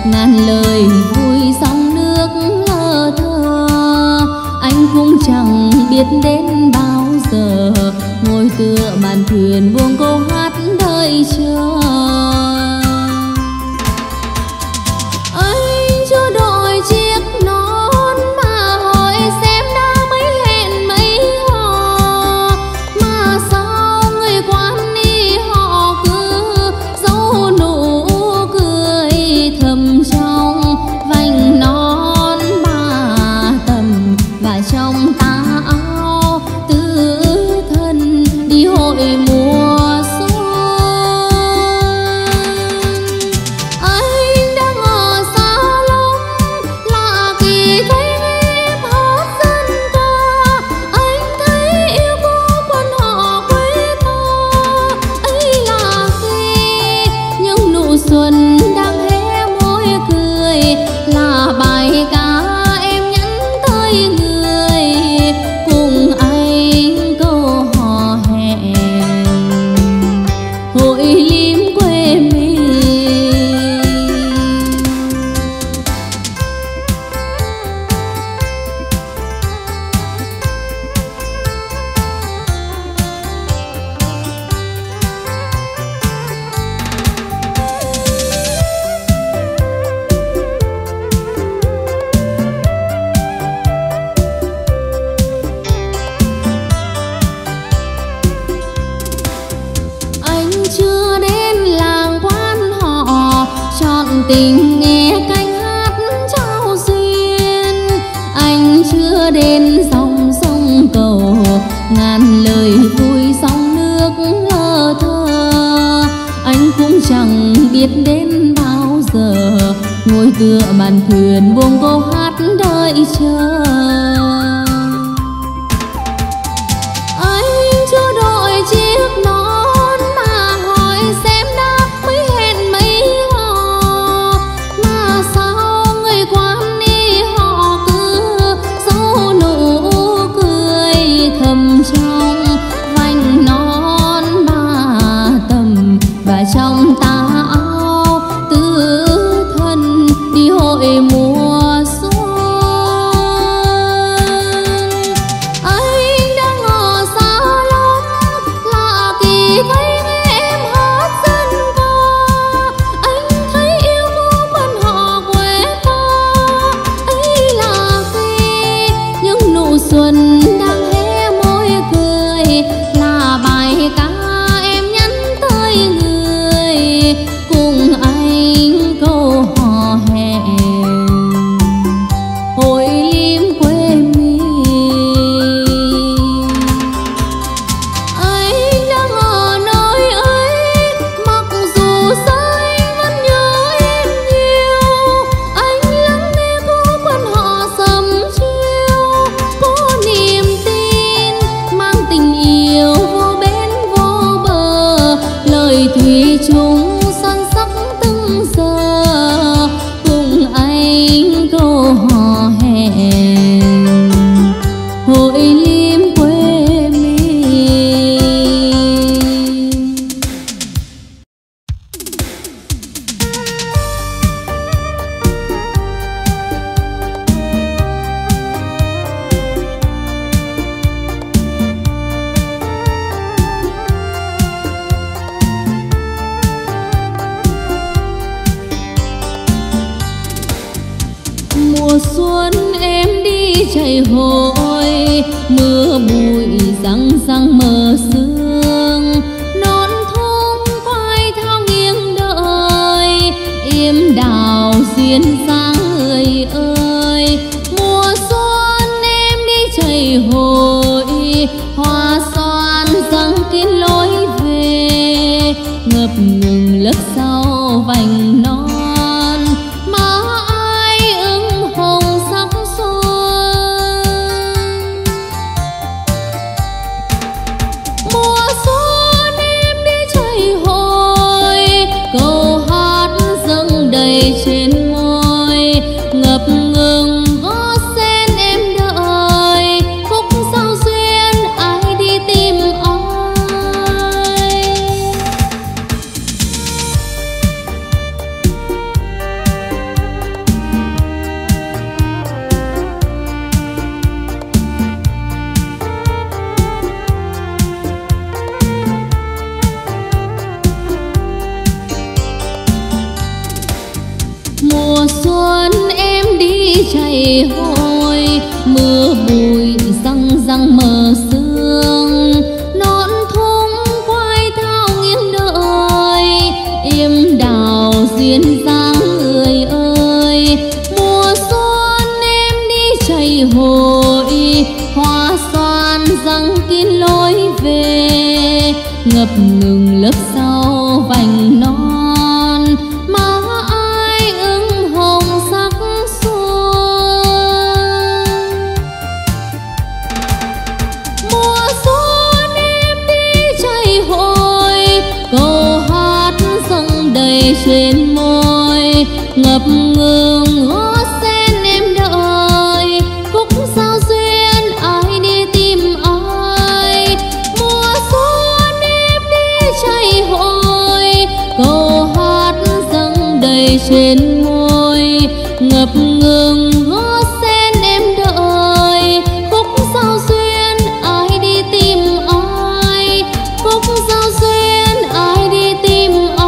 ngàn lời vui sóng nước lơ thơ. Anh cũng chẳng biết đến bao giờ, ngồi tựa màn thuyền buông câu hát đợi chờ. Anh chưa đội chiếc nón mà hỏi xem đã mấy hẹn mấy hò, mà sao người quan đi họ cứ giấu nụ cười thầm trong vành nón ba tầm và trong tà áo tứ thân đi hội mùa xuân. Anh đang ở xa lắm lạ kỳ thấy em hát dân ca, anh thấy yêu cô quan họ quê ta. Ấy là khi những nụ xuân đang hé môi cười, là bài ca em nhắn tới người cùng anh câu hò hẹn hội lim quê mình. Anh chưa đến làng quan họ chọn tình nghe cánh hát trao duyên. Anh chưa đến dòng sông cầu ngàn lời vui sóng nước lơ thơ. Anh cũng chẳng biết đến bao giờ, ngồi tựa màn thuyền buông câu hát đợi chờ. Anh chưa đội chiếc nón mà hỏi xem đã mấy hẹn mấy hò, mà sao người quan đi họ cứ giấu nụ cười thầm trong vành nón ba tầm và trong tà áo tứ thân đi hội mùa xuân. Anh đang ở xa lắm lạ kỳ thấy em hát dân ca, anh thấy yêu cô quan họ quê ta. Ấy là khi những nụ xuân đang hé môi cười, là bài ca em nhắn tới người cùng anh câu hò hẹn hội lim quê mình. Anh đang ở nơi ấy mặc dù xa anh vẫn nhớ em nhiều. Anh lắng nghe cô quan họ sầm chiêu, có niềm tin mang tình yêu vô bến vô bờ, lời thủy chung son sắc từng giờ cùng anh câu hò hẹn hội lim quê mình. Mùa xuân em đi chạy hội, mưa bụi răng răng mờ sương, non thôn quay thao nghiêng đợi, yêm đào duyên dáng người ơi. Mùa xuân em đi chạy hội, hoa xoan răng kín lối về, ngập ngừng lớp sau vành non. Má ai ưng hồng sắc xuân, mùa xuân em đi chạy hội, câu hát dâng đầy trên môi, ngập ngừng gót sen em đợi, khúc sao duyên ai chảy hồi, mưa bụi răng răng mờ sương, non thung quay thao nghiêng đợi, im đào duyên dáng người ơi. Mùa xuân em đi chảy hội, hoa xoan răng kín lối về, ngập ngừng lớp sau vành non, má ai ửng hồng sắc xuân. Mùa xuân em đi chảy hội, câu hát dâng đầy trên môi, ngập ngừng gót sen em đợi, khúc sao duyên ai đi tìm ai. Mùa xuân em đi chảy hội, câu hát dâng đầy trên môi, ngập ngừng gót sen em đợi, khúc sao duyên ai đi tìm ai, khúc sao duyên ai đi tìm ai.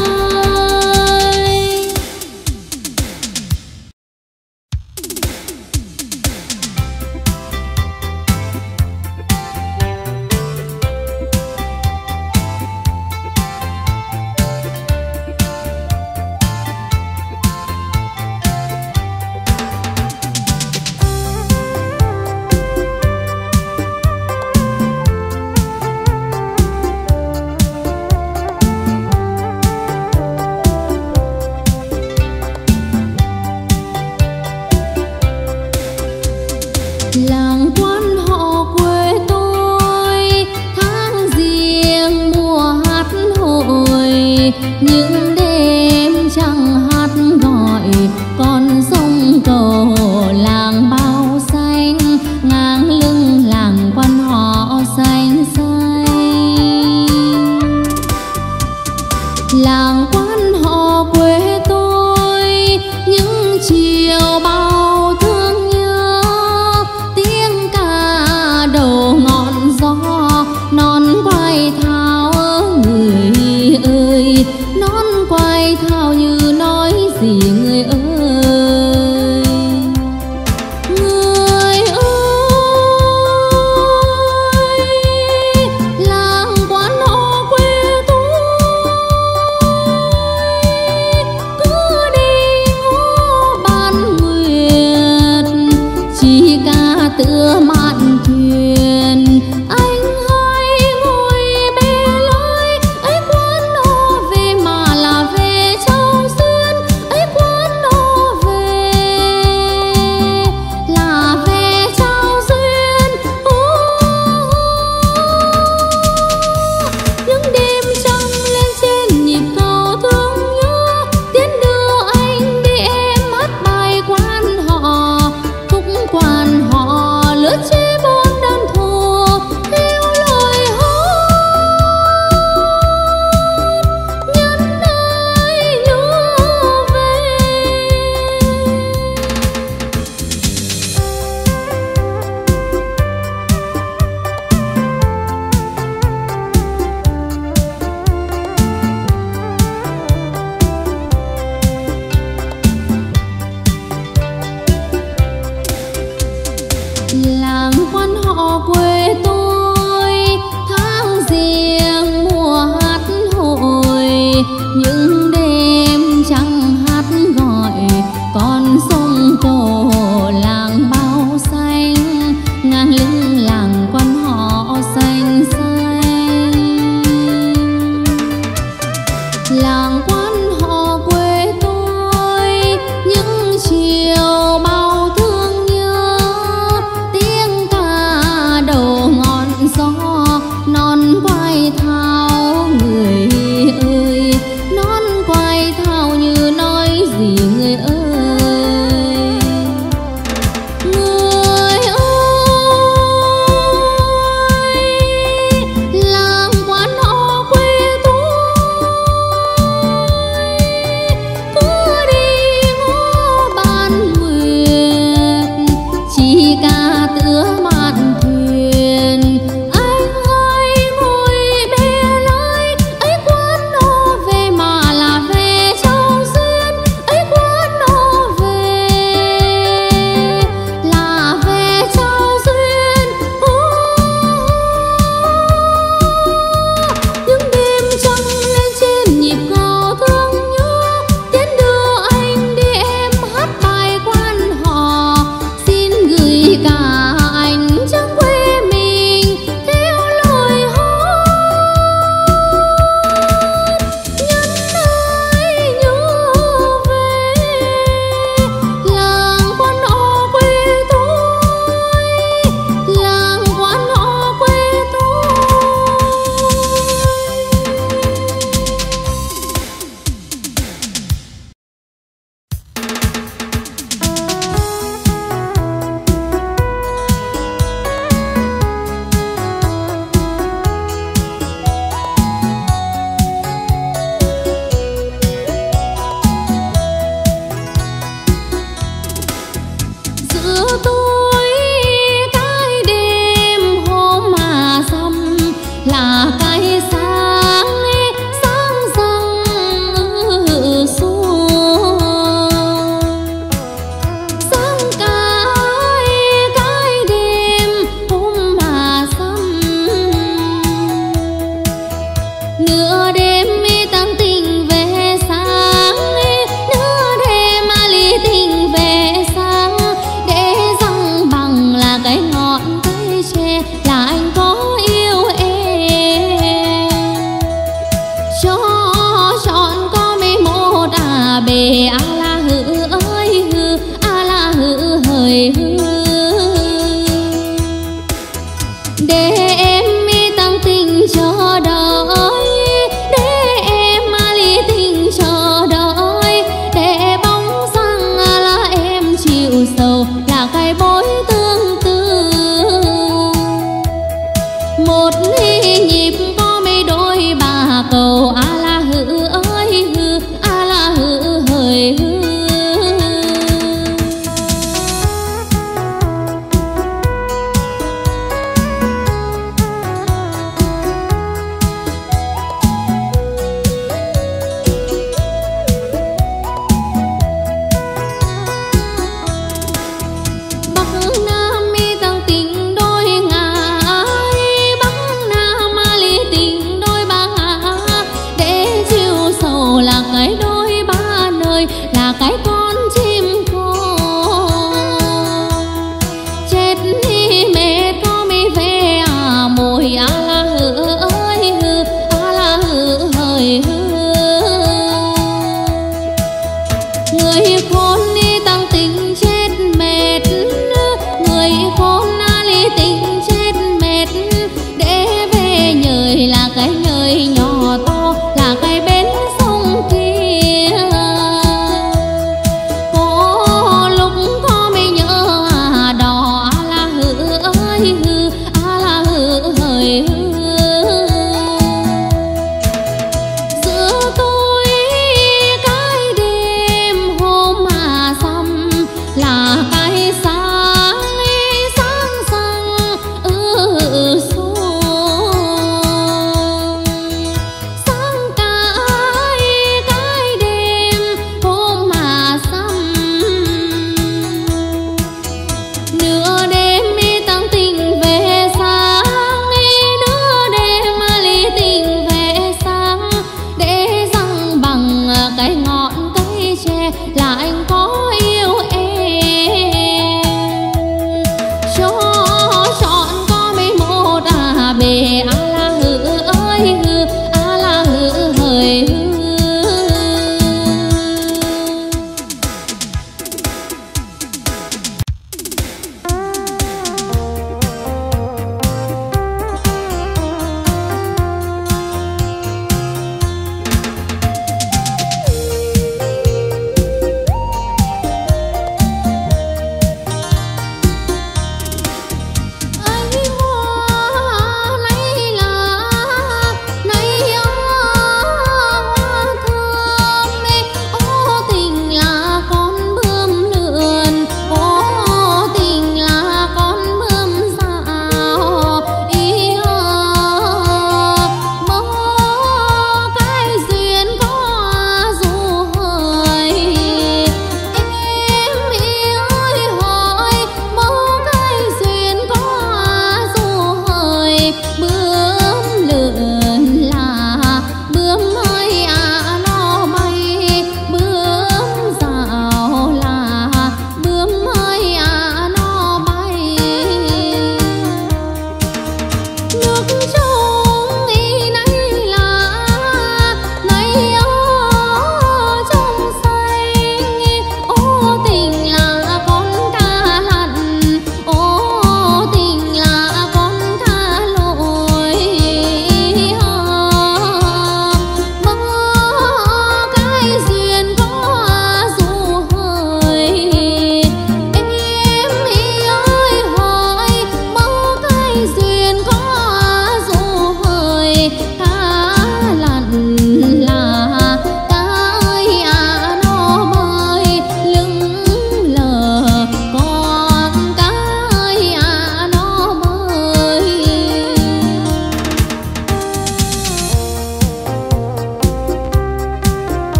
Làng quan họ quê tôi, tháng riêng mùa hát hội, những đêm trăng hát gọi, con sông cầu làng bao xanh, ngang lưng làng quan họ xanh xanh. Làng quan họ quê tôi, những chiều bao thương nhớ, tiếng ca đầu ngọn gió, non quay thao người ơi, non quay thao như nói gì người ơi. Người ơi, làng quan họ quê tôi, cứ đi ngó ban nguyệt, chỉ ca tựa mạn thuyền. Anh hãy ngồi bê lối, ấy quan nó về mà là về trong duyên, ấy quan nó về là về trong duyên. Những đêm trăng lên trên nhịp cầu thương nhớ, tiến đưa anh đi em hát bài quan họ, khúc quan họ lứa chế bốn đơn thù theo lời hát nhân ơi nhớ về. Làng quan họ quê tôi, tháng riêng mùa hát hội, những đêm trăng hát gọi, con sông cổ làng bao xanh, ngang lưng làng quan họ xanh xanh. Làng quan họ quê tôi, những chiều bao thương nhớ, tiếng ca đầu ngọn gió, non quay thao người ơi, non quay thao như nói gì người ơi. Người ơi, làng quan họ quê tôi, cứ đi ngó ban nguyệt, chỉ ca tựa mạn thuyền. Anh hãy ngồi bê lối, ấy quan nó về mà là về trong duyên, ấy quan nó về giữa tôi cái đêm hôm mà sầm là cái sáng sáng răng xuống sáng cái đêm hôm mà sầm nửa đêm tan tình về sáng nửa đêm ly tình về sáng để răng bằng là cái ngọn cây tre là anh có yêu em cho chọn có mấy một bề la hư ơi hư la hư hời hư để em tăng tình chờ đợi để em ly tình chờ đợi để bóng răng là em chịu sầu là cái bối tương tư một nhịp có mấy đôi bà cầu la hư ơi hư la hư hời hư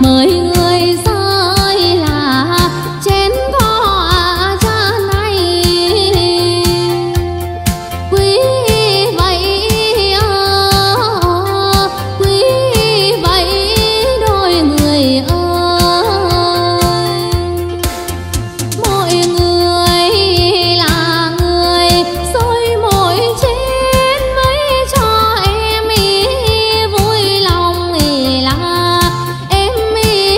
mời người rơi là chén có cha này quý vậy quý vậy đôi người ơi, mỗi người là người soi mỗi chén mấy cho em ý vui lòng ý là em ý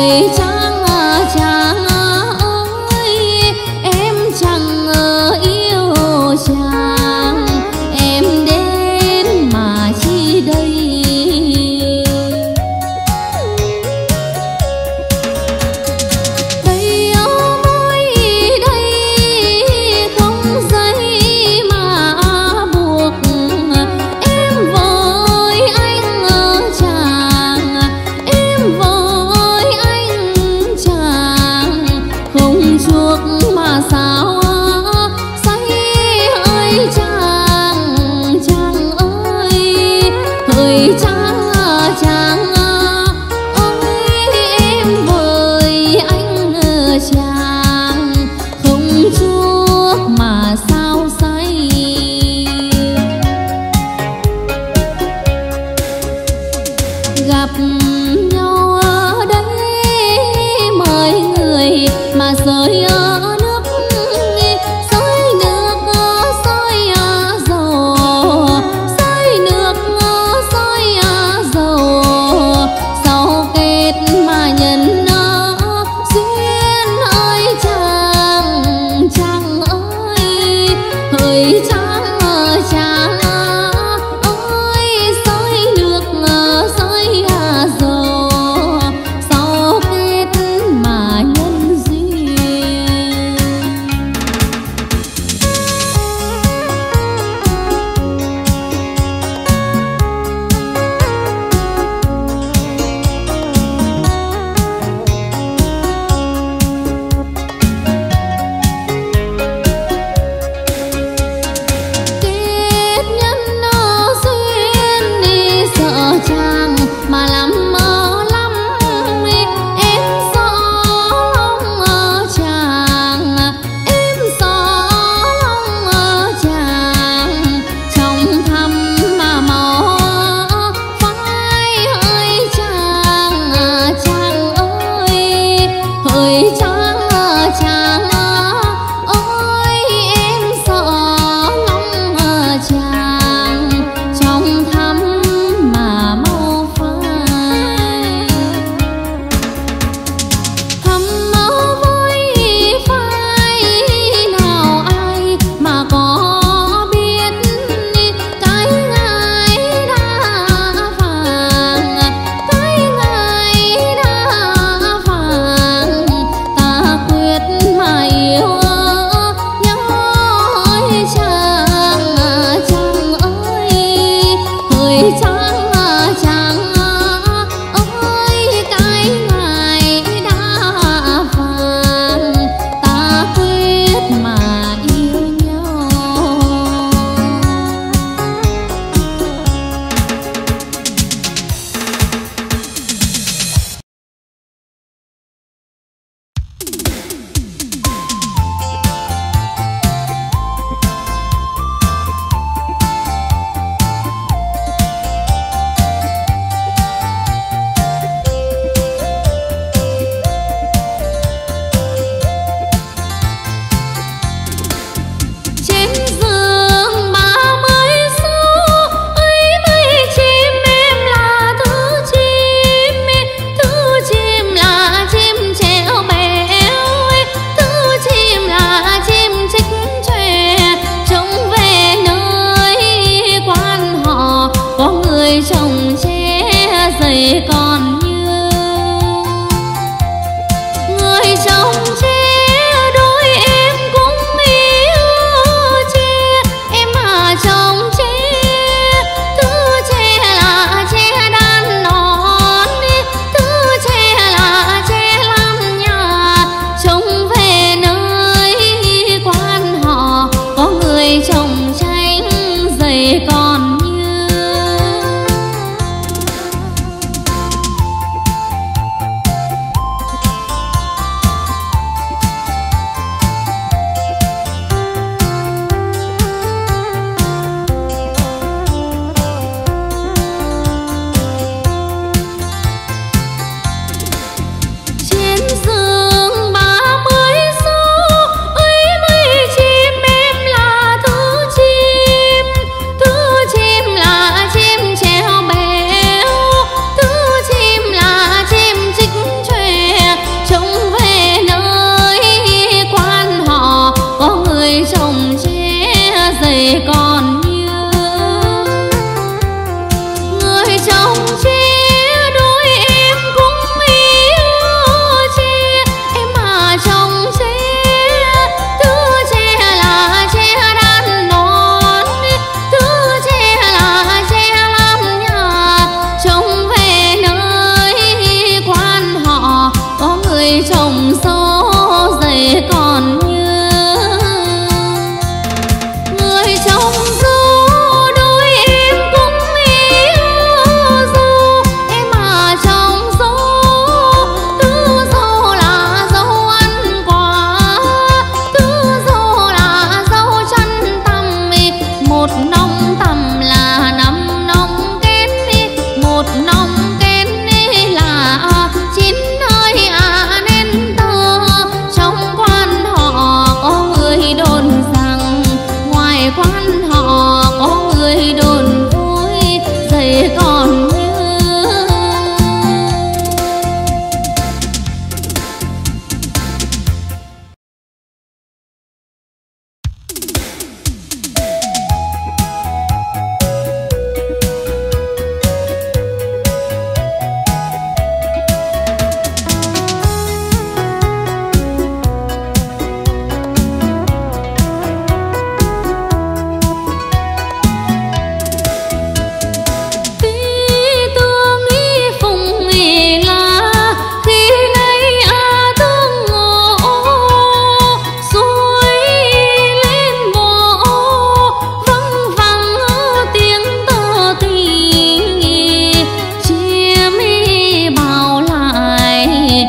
rồi chàng chàng ơi, em chẳng yêu chàng, em đến mà chi đây. Đây mối đây không dây mà buộc em với anh chàng, em với anh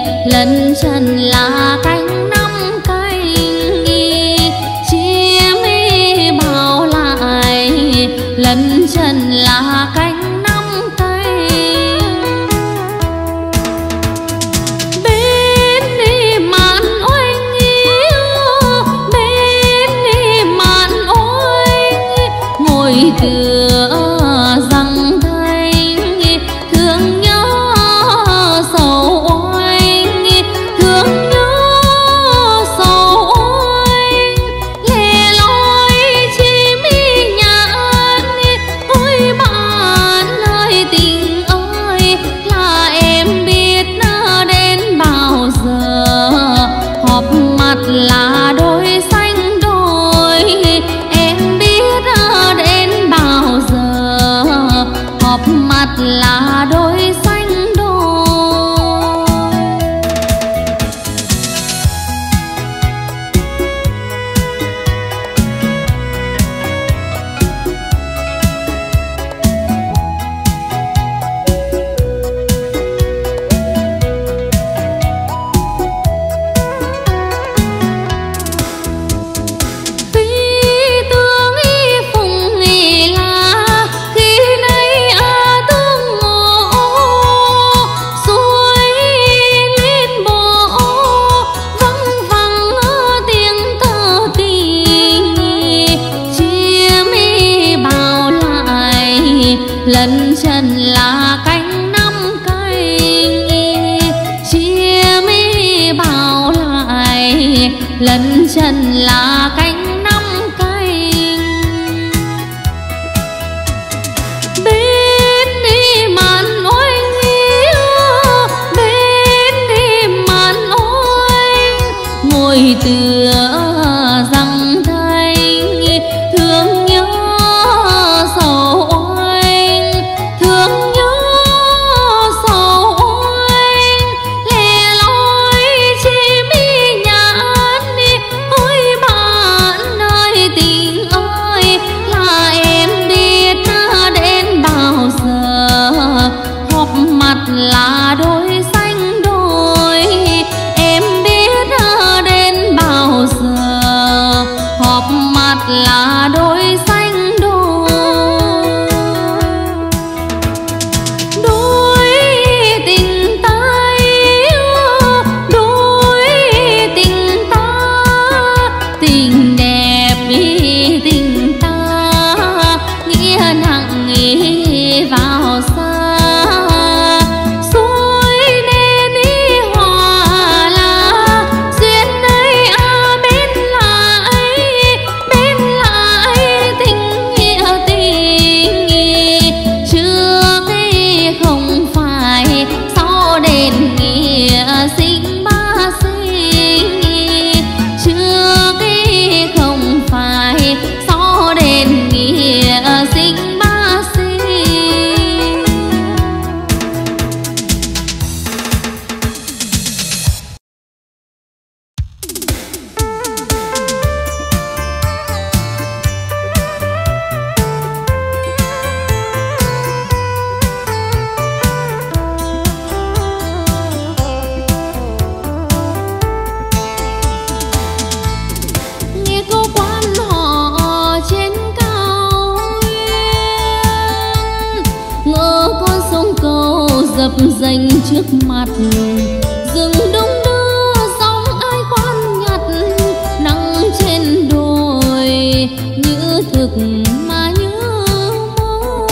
lân trần là cánh năm cánh, chim bao lại lân trần là cánh năm cánh. Bên đi màn oanh yêu, bên đi màn oanh, ngồi tựa răng thanh, thương nhớ sầu oanh, thương nhớ sầu oanh. Lẻ loi chim nhạn, ôi bạn ơi tình ơi, là em biết đến bao giờ. Họp mặt là đôi xanh đôi, em biết đến bao giờ. Họp mặt là đôi xanh đôi. Phi tương phùng là khi nay tương ngộ, suối liên bộ văng vẳng tiếng thơ tình, chim bao lại lân trần là cánh năm cánh, chim bao lại lân trần là cánh năm cánh. Bên đi màn oanh yêu, bên đi màn oanh, ngồi tựa răng thanh, thương nhớ sầu oanh, thương nhớ sầu oanh. Lẻ loi chim nhạn, ôi bạn ơi tình ơi, là em biết đến bao giờ. Họp mặt là đôi xanh đôi, em biết đến bao giờ. Họp mặt là đôi xanh đôi. Đôi tình ta yêu, đôi tình ta, tình đẹp tình ta, nghĩa nặng vào xa. Suối nên hòa là duyên ấy bên lại tình nghĩa tình. Trước không phải sau đền nghĩa sinh ba sinh, trước không phải sau đền nghĩa sinh ba sinh. Nghe câu quan họ trên cao nguyên, ngỡ con sông cầu dập dềnh trước mặt. Rừng đông đưa sóng ai quan nhặt, nắng trên đồi như thực mà như mơ.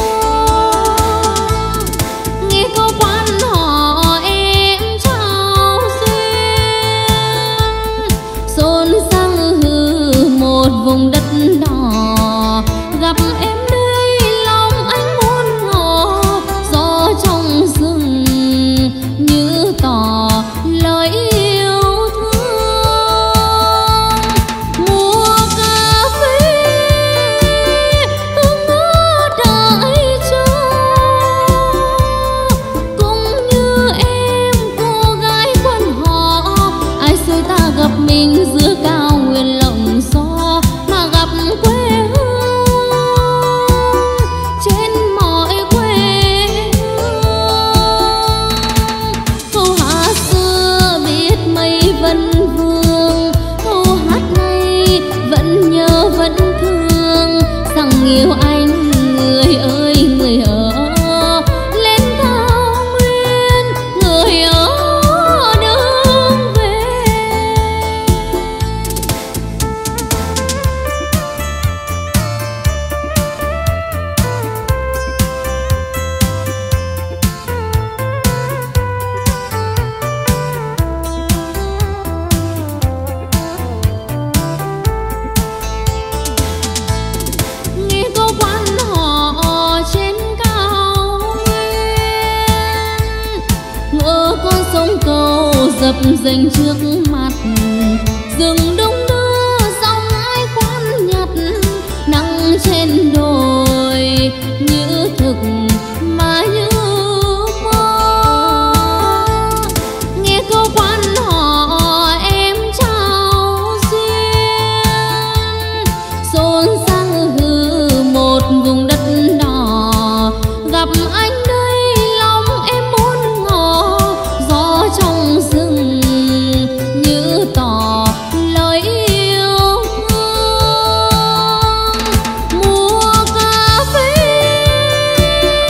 Nghe câu quan họ em trao duyên, xôn sang một vùng đất đỏ. Gặp em đây lòng anh muốn ngỏ, gió trong rừng như tỏ lời yêu thương. Mùa cà phê hương ngỡ đợi chờ, cũng như em cô gái quan họ. Ai xui ta gặp mình giữa cao nguyên lộng gió, mà gặp sông cầu dập dềnh trước mặt, rừng đông đưa dòng ai khoan nhặt, nắng trên đồi như thực mà như mơ. Nghe câu quan họ em trao duyên, xôn xao hư một vùng đất đỏ. Gặp anh đây lòng em muốn ngỏ, gió trong rừng như tỏ lời yêu thương. Mùa cà phê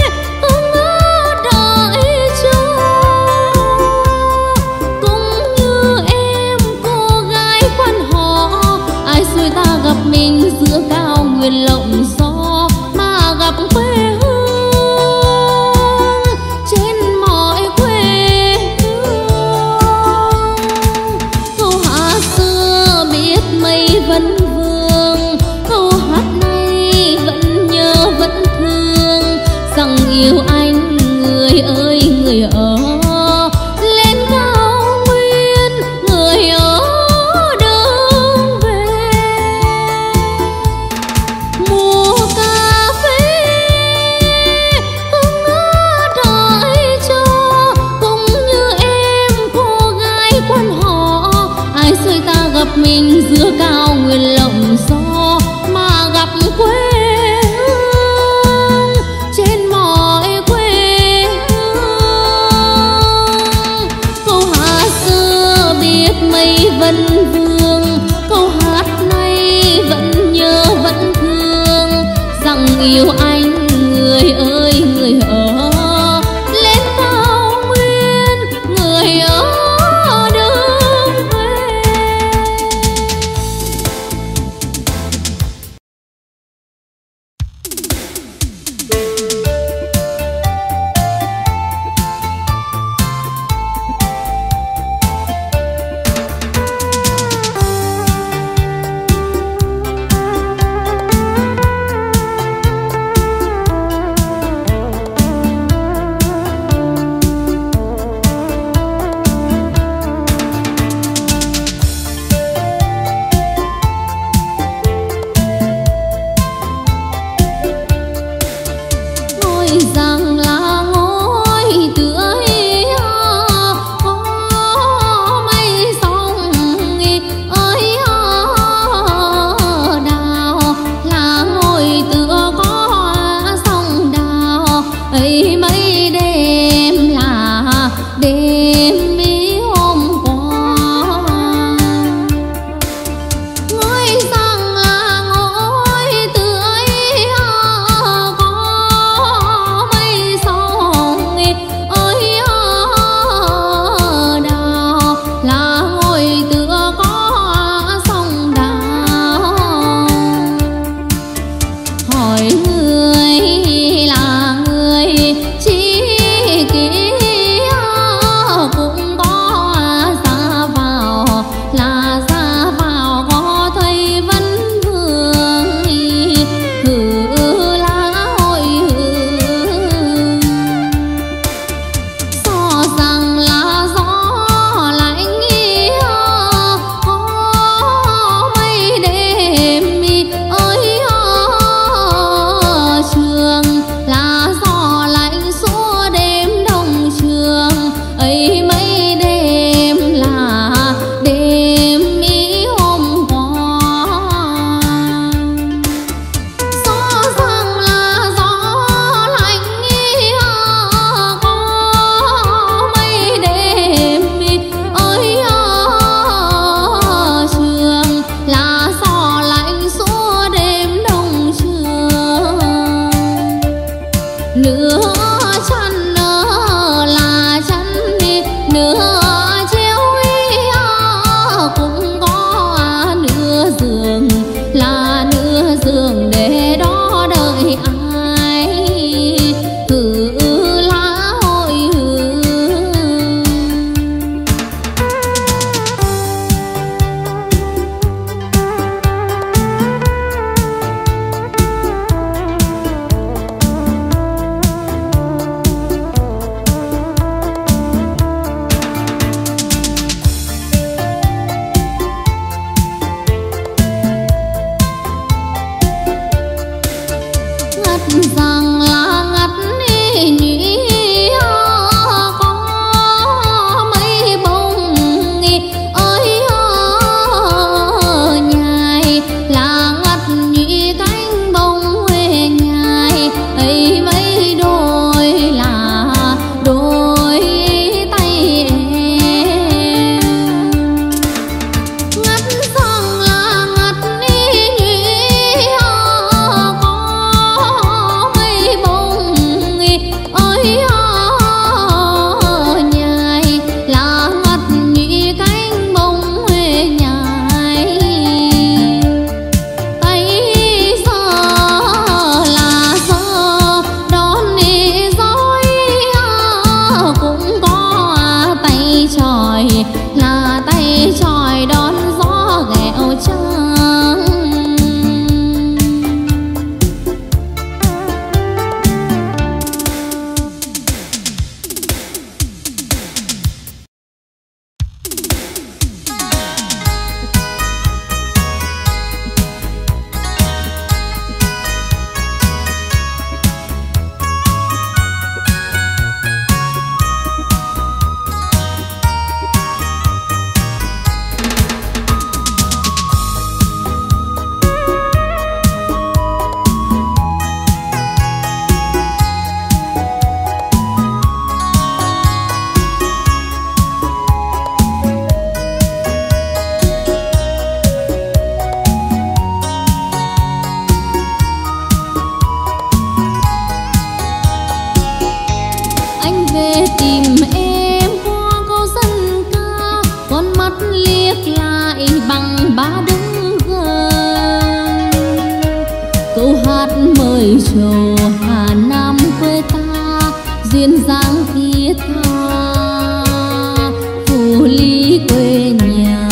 mời trầu Hà Nam quê ta, duyên dáng thiết tha Phù Lý quê nhà.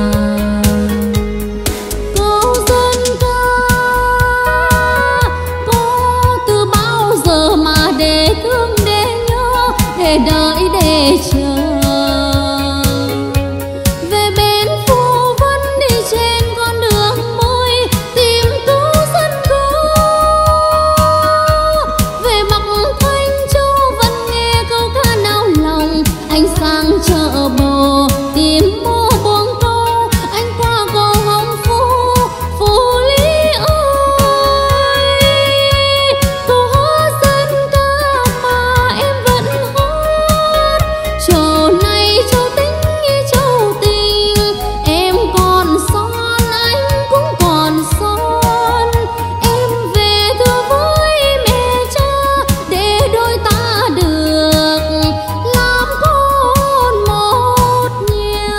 Câu dân ca có từ bao giờ mà để thương để nhớ, để đợi để chờ. Về bên Phù Vân đi trên con đường mới tìm cứu dân ca. Về Bắc Thanh Châu vẫn nghe câu ca nao lòng, anh sang chợ bồ tìm mua buông câu, anh qua cầu Hồng Phú, Phú Lý ơi. Câu hát dân ca mà em vẫn hát, châu này châu tính như châu tình. Em còn son anh cũng còn son, em về thưa với mẹ cha để đôi ta được làm con một nhà.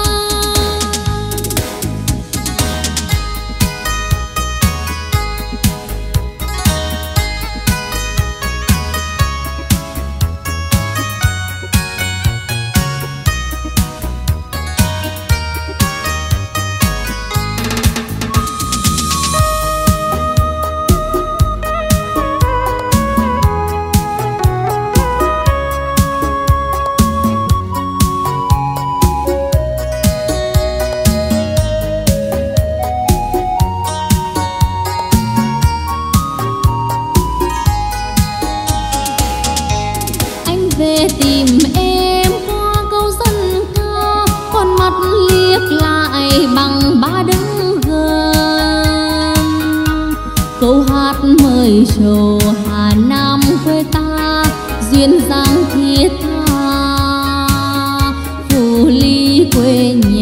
Anh về tìm em qua câu dân ca, con mắt liếc lại bằng ba đứng gần. Câu hát mời trầu Hà Nam quê ta, duyên dáng thiết tha Phù Lý quê nhà.